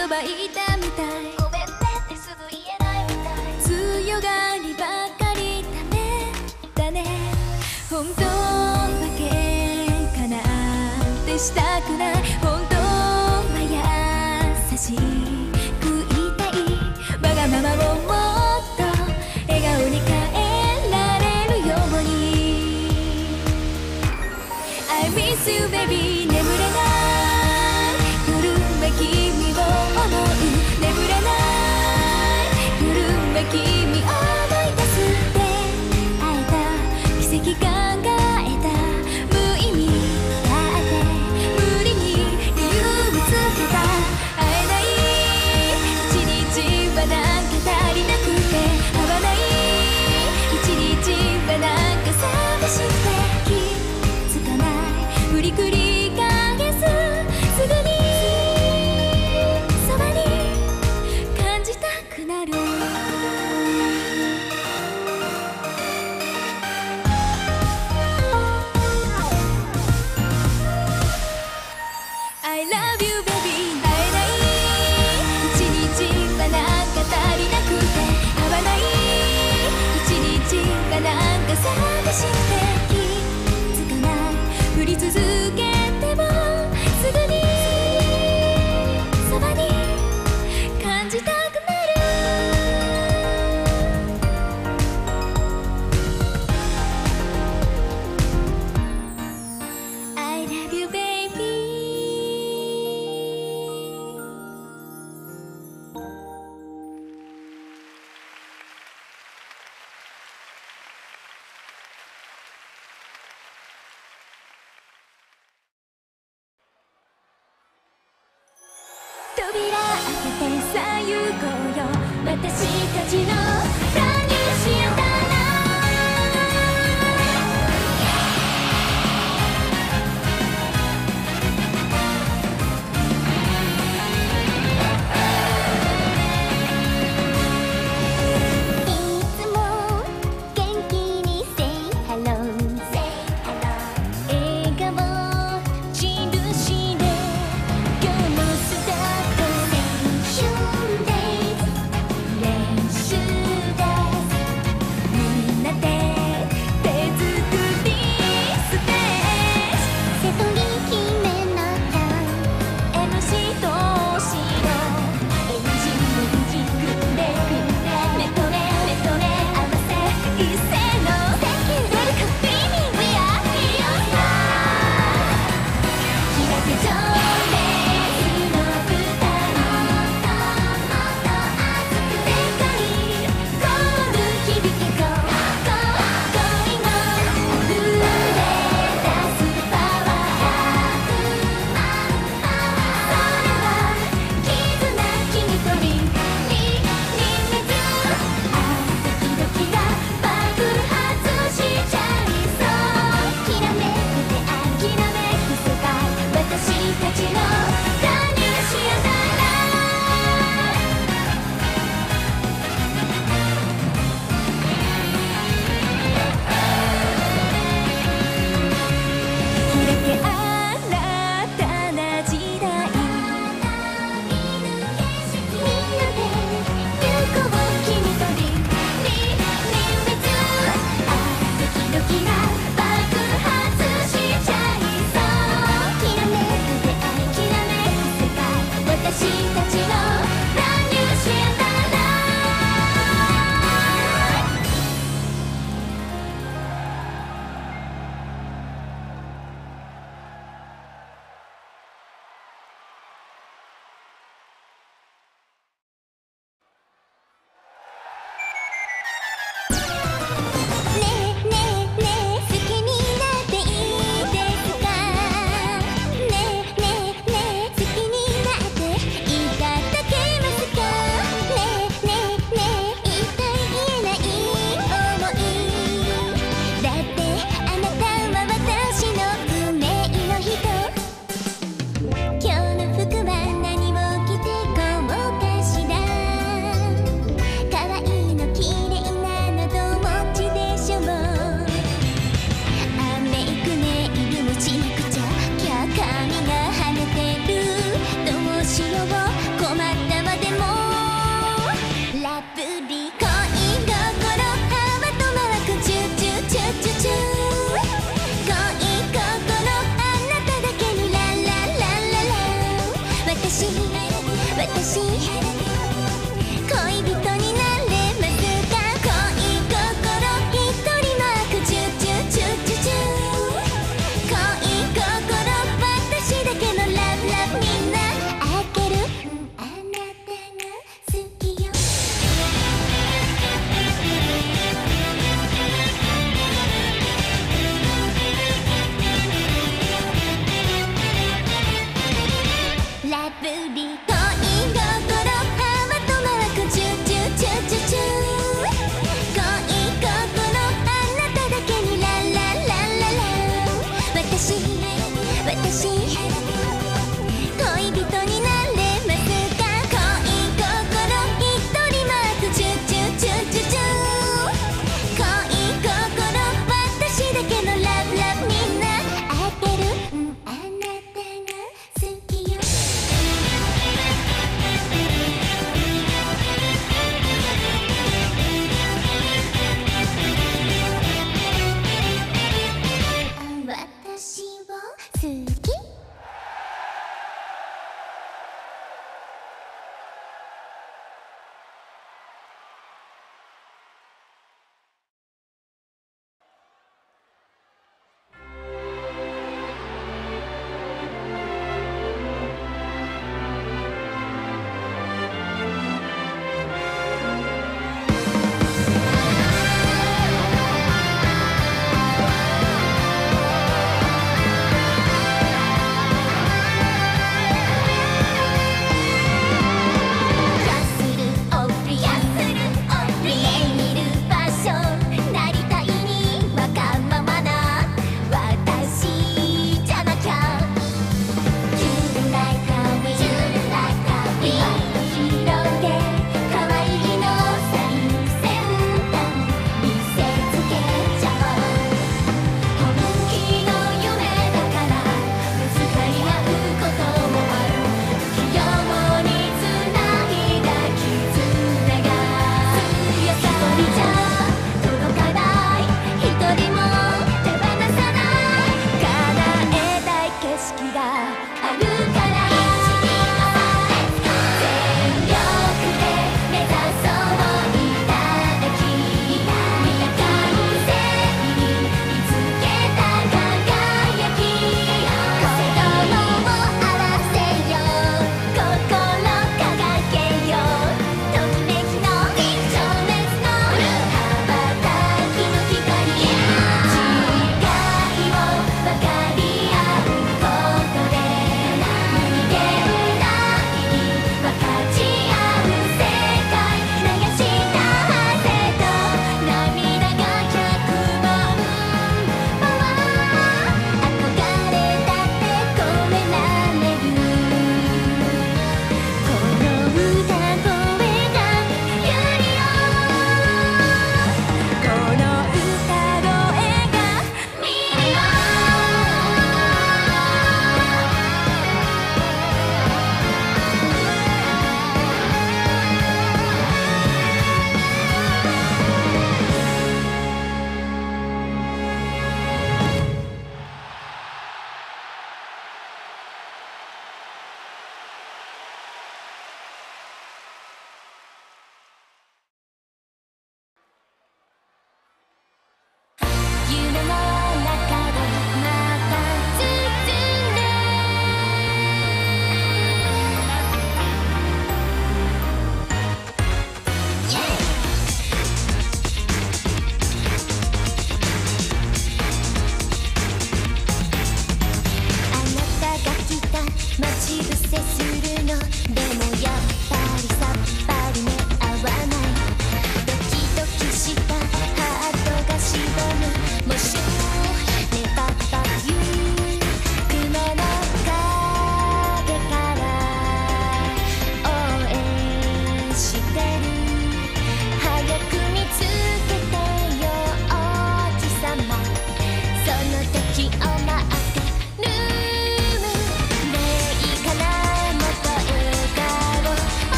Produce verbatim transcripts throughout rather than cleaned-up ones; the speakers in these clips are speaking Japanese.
言葉言ったみたい。 ごめんねってすぐ言えないみたい。 強がりばかりダメだね。本当は喧嘩なんてしたくない。本当は優しく言いたい。わがままをもっと笑顔に変えられるように。 I miss you baby 眠れない夜は君を思う。眠れない夜は君を思い出す。出会えた奇跡考えた無意味だって無理に理由をつけた。会えない一日はなんか足りなくて合わない一日はなんか寂しくて気づかないふりくり返す。すぐにそばに感じたくなる。I love you baby 会えない一日はなんか足りなくて合わない一日はなんか寂しくて気づかない振り続けてもすぐにそばに感じたくなる。 I love you baby。 扉開けてさあ行こうよ。私たちの乱入しようかな。 いつも元気に Say hello Say hello 笑顔印で今日もスタート。練習です練習ですみんなで手作りステージ。瀬戸に決めなきゃ エムシー どうしよう。エンジン軸でメトレメトレ合わせ一斉の Thank you Welcome Beaming We are here now 開け情熱の蓋もっともっと熱くでかいコール響け Go Go Going On 溢れ出すパワーひゃくまんパワー。それは絆君とリンリン熱あドキドキが爆発しちゃいそう。きらめくて諦めく世界私たちの乱入しようかな。開け新たな時代。みんなで行こう君とリンリン熱あドキドキが爆発しちゃいそう。きらめく出会いきらめく世界私たちの乱入しようかな。ねえねえねえ好きになっていいですか。ねえねえねえ好きになっていい私恋人になれますか？恋心一人マークチュチュチュチュチュ恋心私だけのラブラブみんな開ける、うん、あなたが好きよラブリー恋心ハートマークチュチュチュチュチュ恋心あなただけにラララララ私私恋人になれますか？恋心一人マークチュチュチュチュチュ恋心私だけのラブラブみんな開ける、うん、あなたが好きよ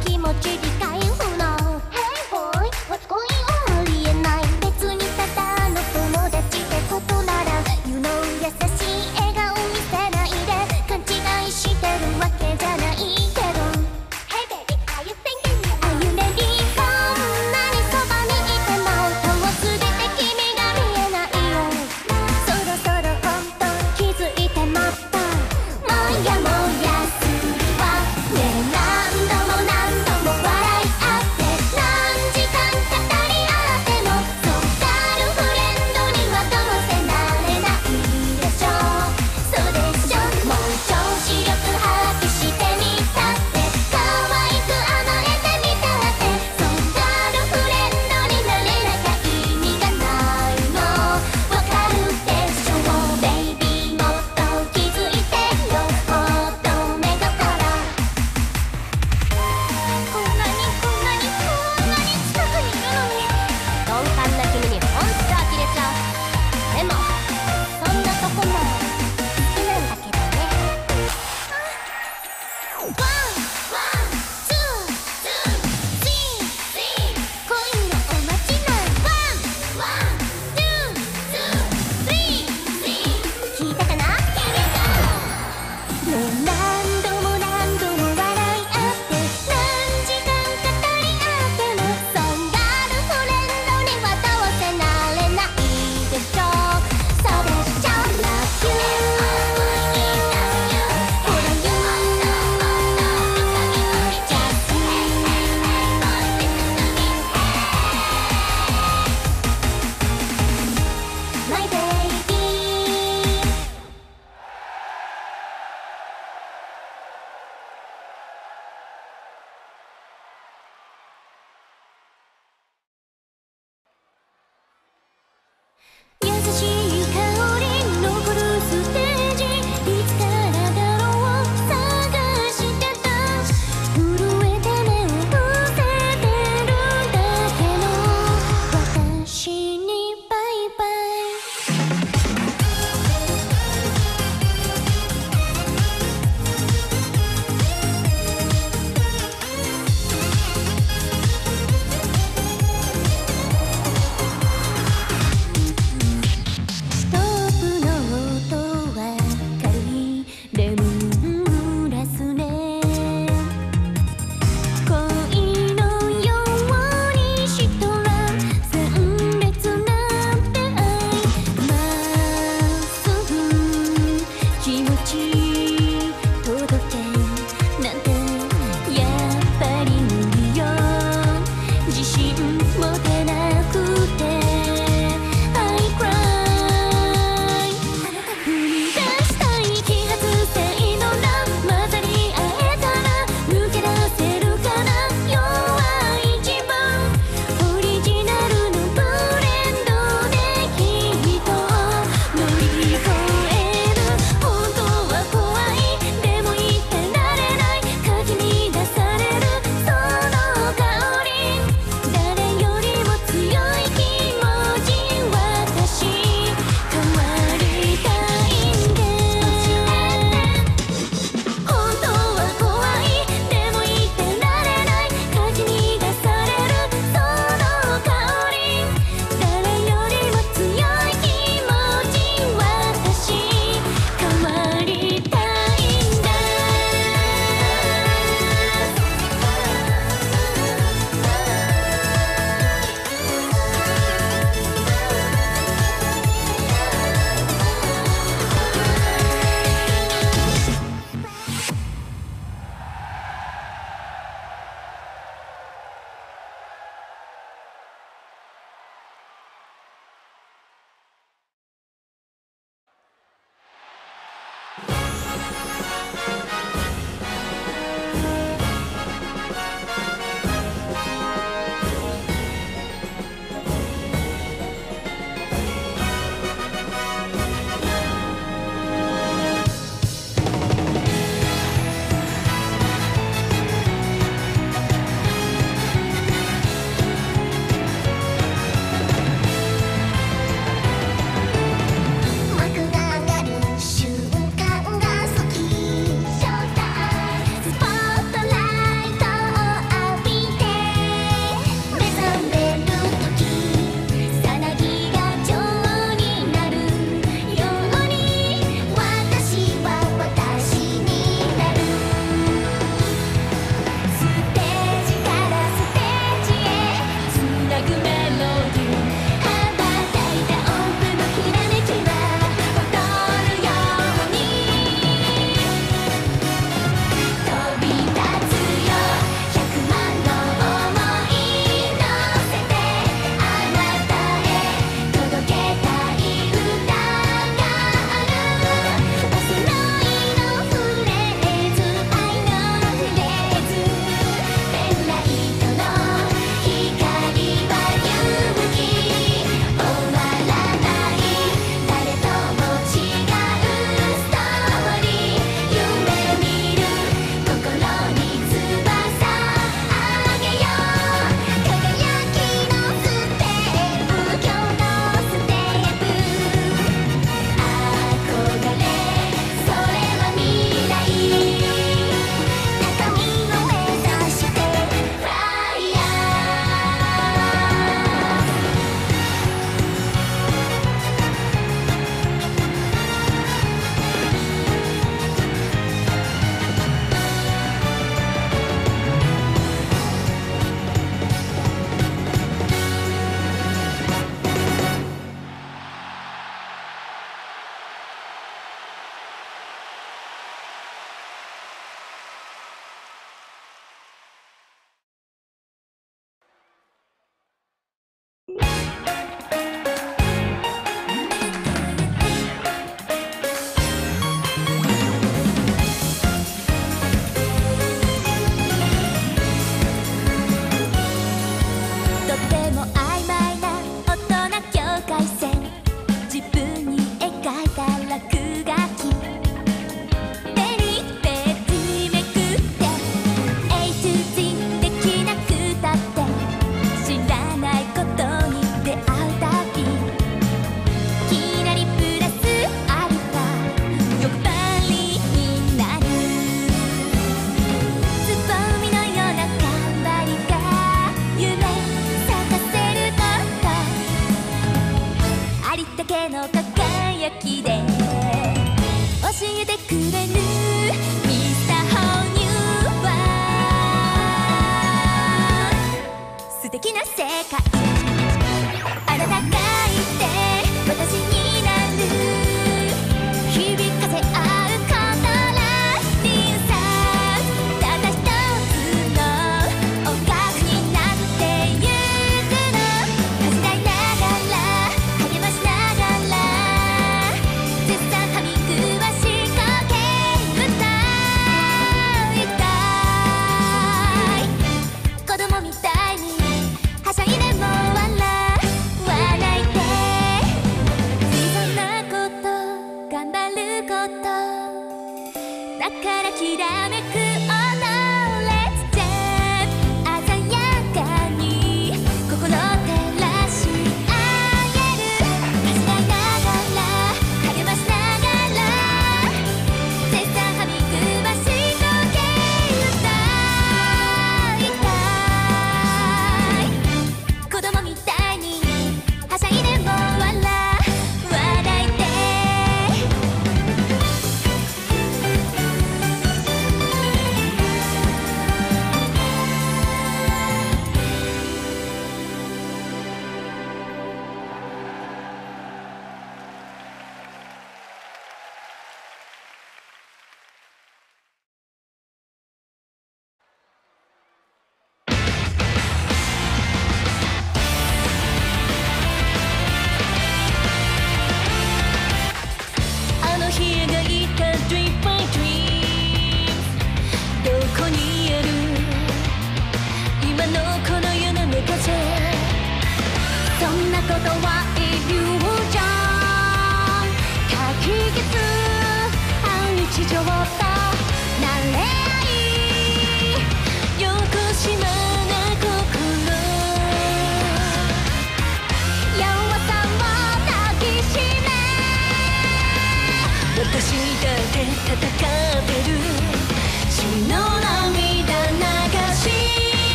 気持ち理解不能 Hey boy, what's going on? ありえない別にただの友達ってことなら You know 優しい笑顔見せないで勘違いしてるわけじゃないけど Hey baby, are you thinking Are you ready? こんなにそばにいても遠すぎて君が見えないよそろそろ本当気づいてもったもやもやするわねえ何度も何度も笑界あなたがいて私になる響かせ合うコントラスティンさたった一つの音楽になってゆくの恥じらいながら励ましながら絶賛ハミングは仕掛け歌いたい子供みたいにはしゃいでも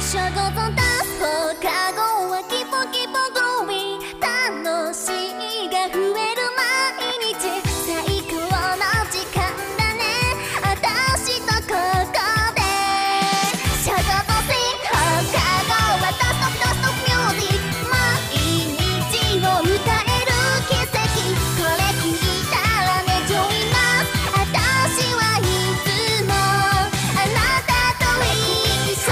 ショゴゾンダス放課後はキポキポグロービー楽しいが増える毎日最高の時間だね私とここでショゴゾンシン放課後はダストダストミュージック毎日を歌える奇跡これ聞いたらねジョイマス私はいつもあなたと一緒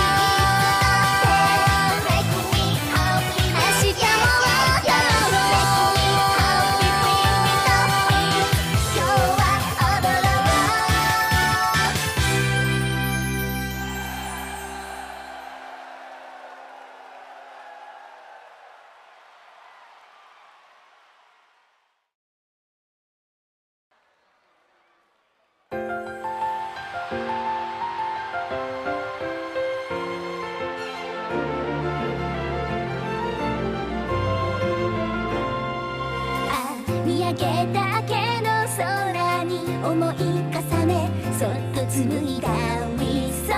見上げただけの空に思い重ねそっと紡いだ理想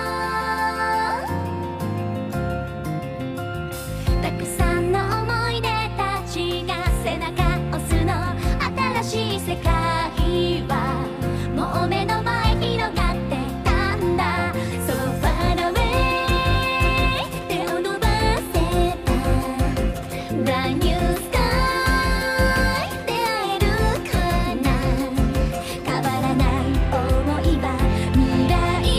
たくさんの思い出たちが背中押すの新しい世界はもう目の前広がってたんだ So far away 手を伸ばせた Brand new sky未来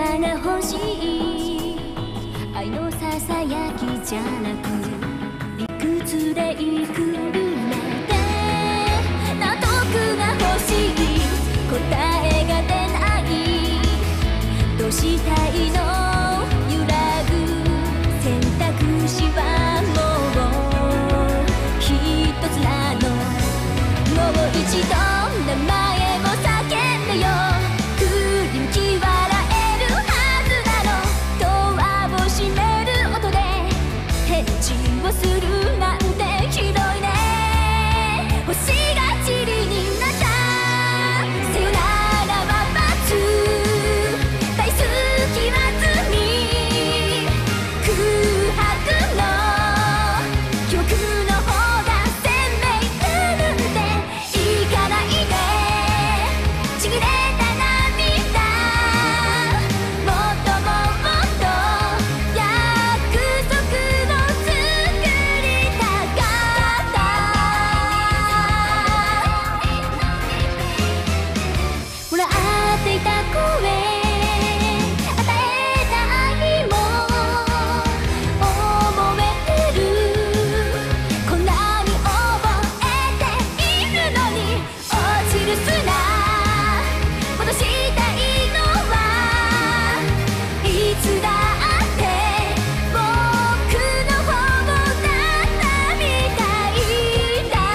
なが欲しい愛のささやきじゃなく理屈で行くなんて納得が欲しい答えが出ないどうしたいの揺らぐ選択肢はもう一つなのもう一度名前を叫んでよ振り向き笑えるはずなのドアを閉める音で返事をするなんてひどいね星が塵になったさよならは待つ大好きは罪空白の記憶の方が鮮明なんて行かないでちぎれた涙もっともっと約束を作りたかったもらっていた声与えた愛も覚えてるこんなに覚えているのに落ちる砂戻したいのはいつだって僕の方だったみたいだ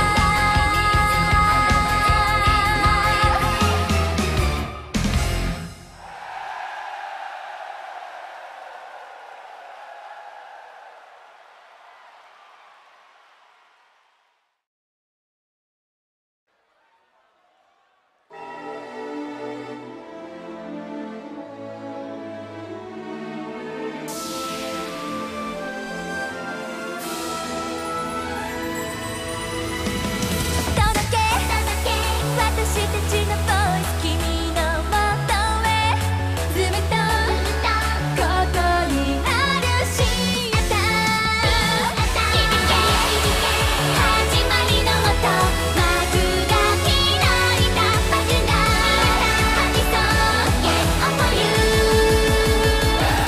届け私たちのボイス君のもとへずっとここにあるシアター響け始まりの音幕が開いたバズが吐きそう Get over you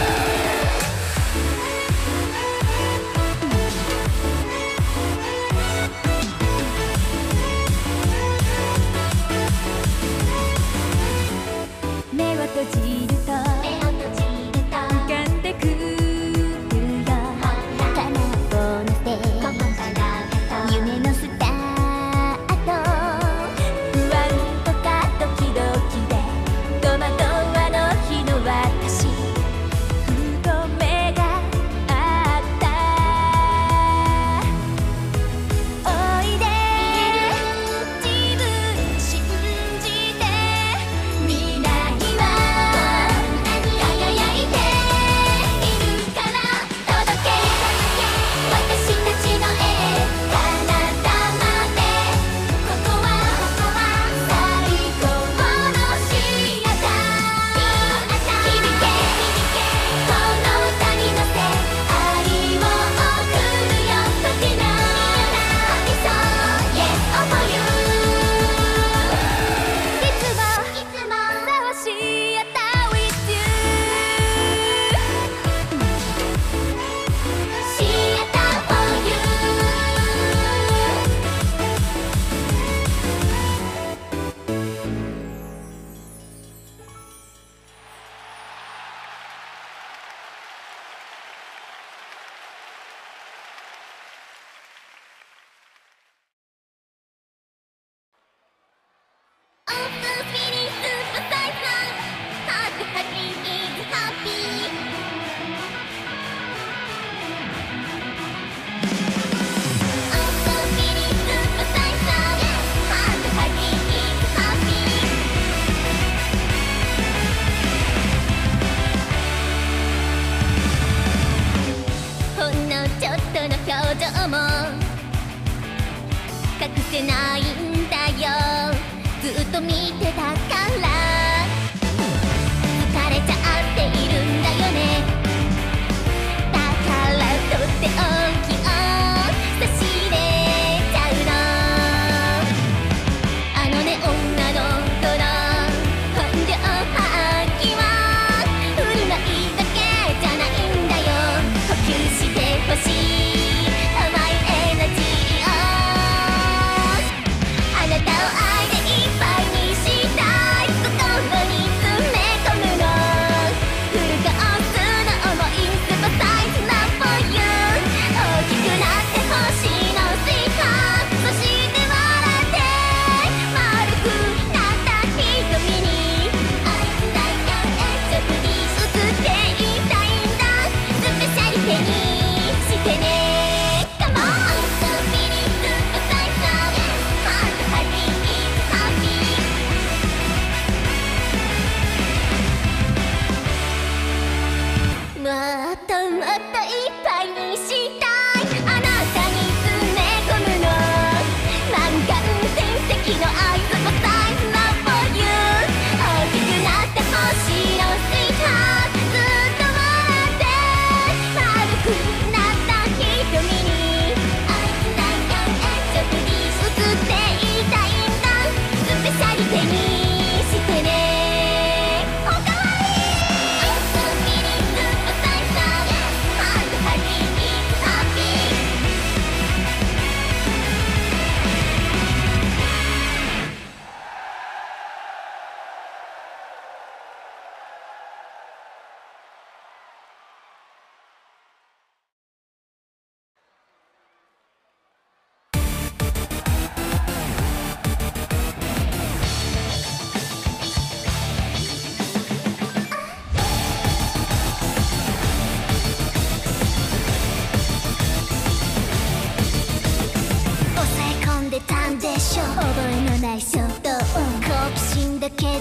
目を閉じると浮かんでくるよ叶うのせ夢のスタート不安とかドキドキで戸惑うあの日の私ふと目があったおいで自分信じて未来は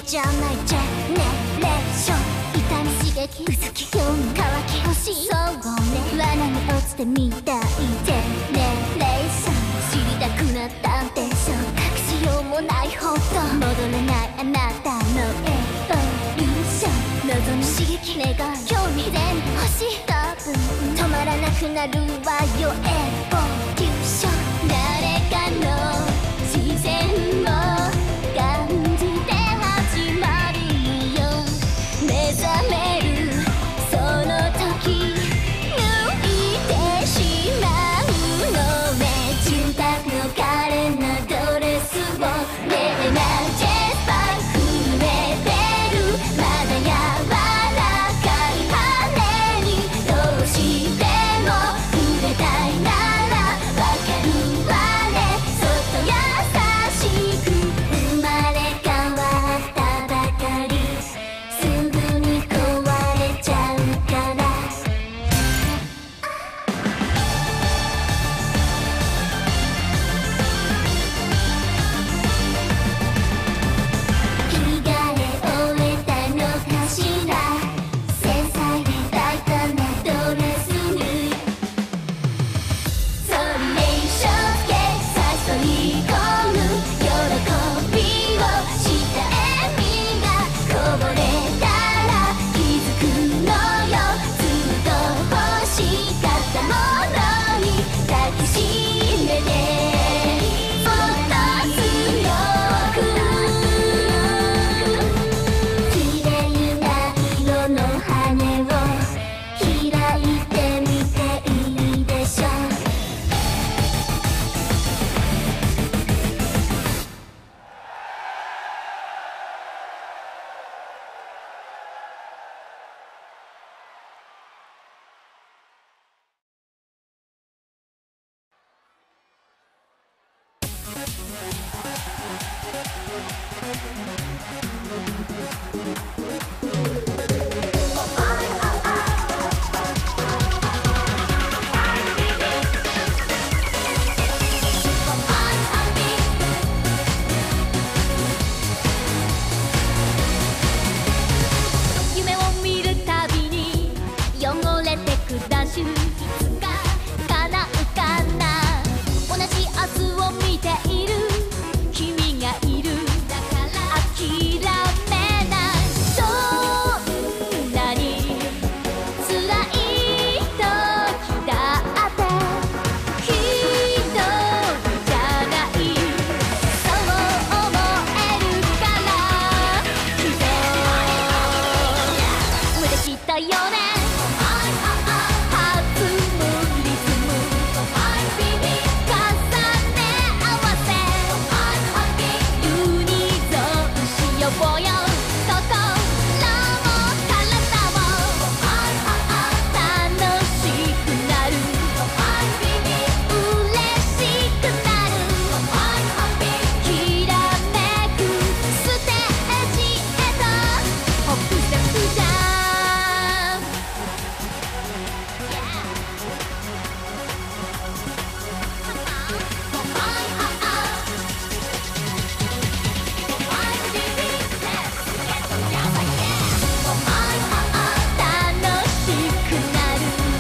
じゃないジェネレーション痛み刺激うずき興味乾き欲しいそうね罠に落ちてみたいジェネレーション知りたくなったんでしょ隠しようもないほど戻れないあなたのエボリューション望む刺激願い興味全部欲しい多分止まらなくなるわよエボリューション誰かの視線を感じて始まるよ目覚めるその時抜いてしまうのね住宅の可憐なドレスをねえなジェスパー震えてるまだ柔らかい羽にどうしても触れたいならわかるわねそっと優しく生まれ変わったばかりすぐに壊れちゃうから君が折れたのかしら繊細で大胆なドレスにソリレーションで誘い込む喜びをした笑みがこぼれたら気づくのよずっと欲しかったものに抱きしめてもっと強く綺麗な色の羽を開いてみていいでしょう夢を見るたびに汚れてくダッシュいつか叶うかな同じ明日を見ている君がいるだから諦めないそんなに辛い時だって一人じゃないそう思えるからきっと無できたよね弾むリズム重ね合わせユニゾンしようよ心も体も楽しくなる嬉しくなるきらめくステージへとホップステップじゃん楽しくなる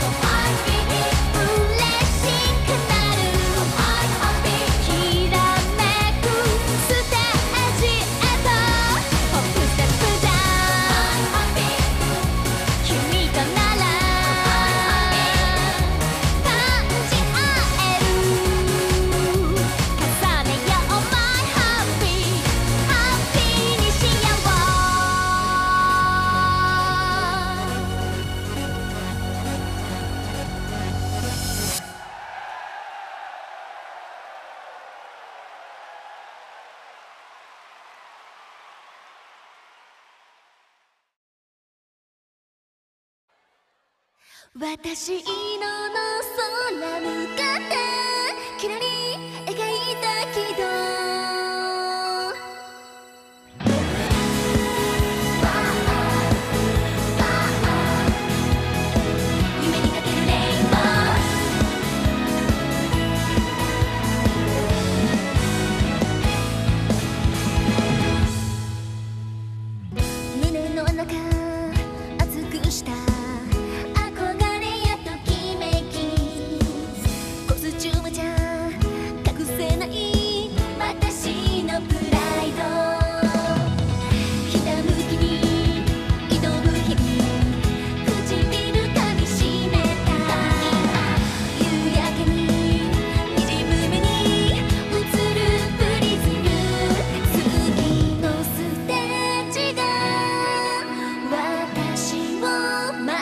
嬉しくなるきらめくステージへとホップステップじゃん君となら感じ合える重ねよう My Happy Happy にしよう私の空向かってきらり描いた軌道夢にかけるレインボーの中熱くした憧れやときめき、コスチュームじゃ隠せない私のプライド、ひたむきに挑む日々、唇噛みしめた夕焼けに滲む目に映るプリズム、次のステージが私を待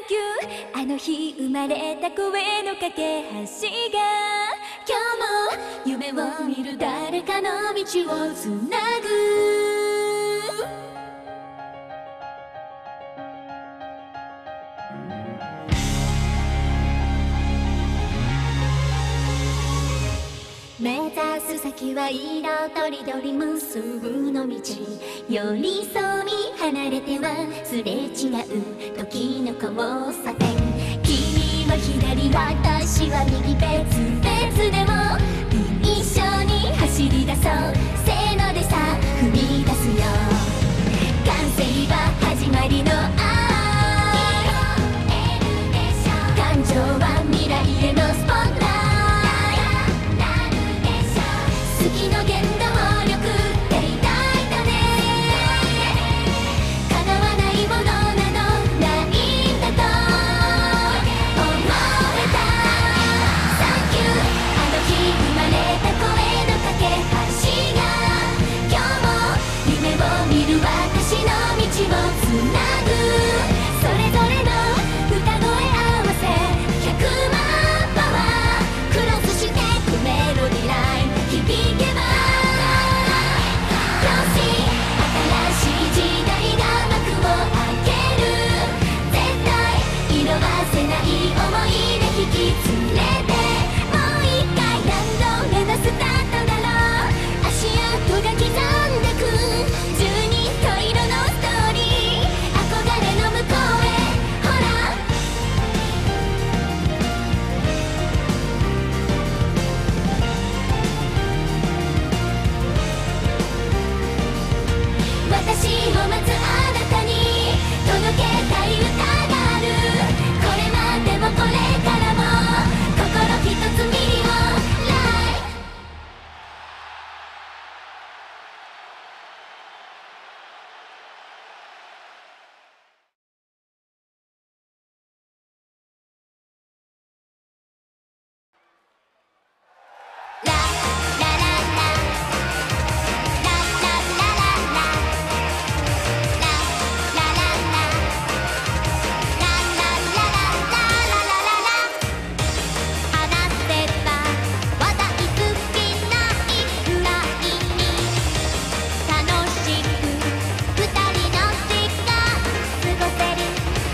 キューあの日生まれた声の架け橋が今日も夢を見る誰かの道をつなぐ目指す先は色とりどり無数の道寄り添い離れてはすれ違う時の交差点君は左私は右別々でも一緒に走り出そうせーのでさ踏み出すよ完成は始まりの愛感情は未来へのスポット月の原動力って偉大だね叶わないものなどないんだと思えたサンキューあの日生まれた声の架け橋が今日も夢を見る私の道をつなぐそれぞれの歌声合わせひゃくまんパワークロスしてくメロディライン響けばよし新しい時代が幕を開ける絶対色あせない想いで引き連れてもう一回何度目のスタートだろう足跡が刻んでく十人十色のストーリー憧れの向こうへほら私を待つあなたに届けたい歌があるこれまでもこれからも心ひとつミリオンライフララララララララララララ話せば話題尽きないくらいに楽しく二人の時間過ごせる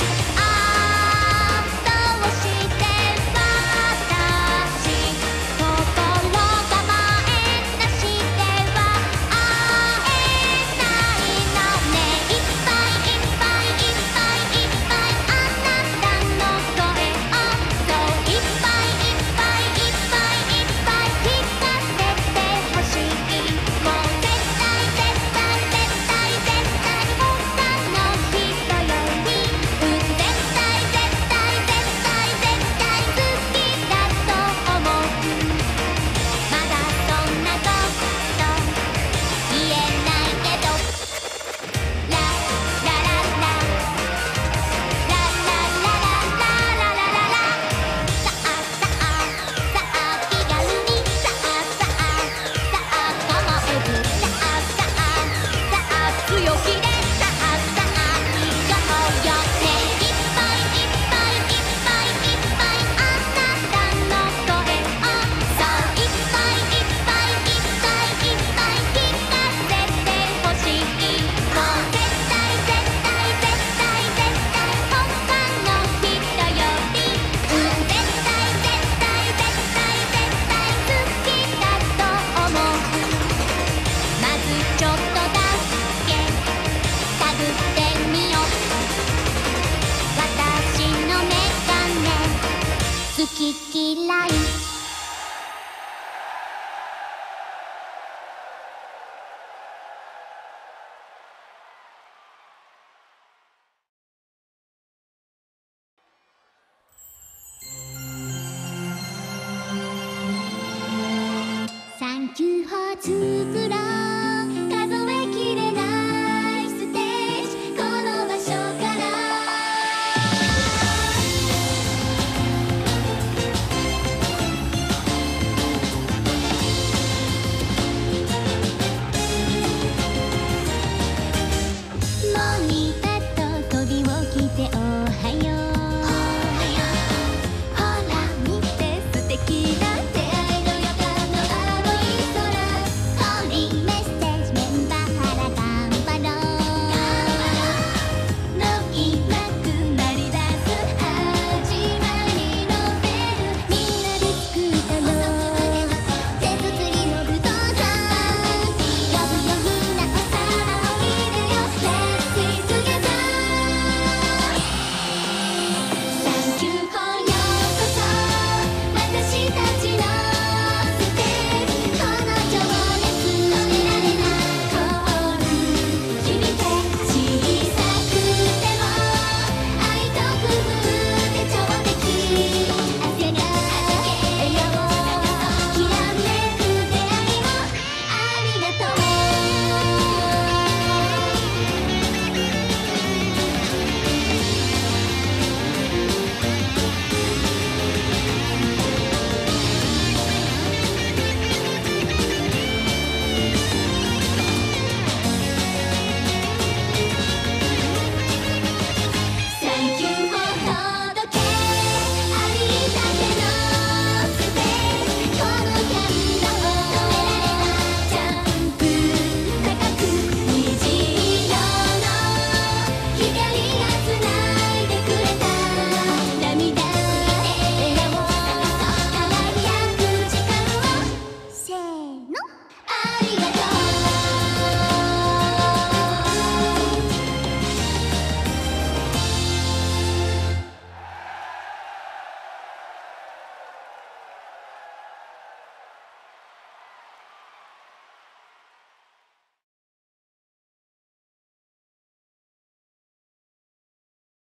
ああどうして私心構えなしでは会えないのねいっぱいいっぱいいっぱいいっぱいあなたの声をそういっぱいいっぱいいっぱいいっぱい聞かせてほしいもう絶対絶対絶対絶対他の人よりうん絶対絶対絶対絶対好きだと思うまだそんなこと言えないけどララララララララララララさあさあさあ気軽にさあさあさあ構えずさあさあさあ強気でさあさあいこうよねいっぱいいっぱいいっぱいいっぱいあなたの声をそういっぱいいっぱいいっぱいいっぱい聞かせてほしいもう絶対絶対絶対絶対他の人よりうん絶対絶対絶対絶対好きだと思うまずちょっとだけ探ってみよう私のメガネ好き嫌い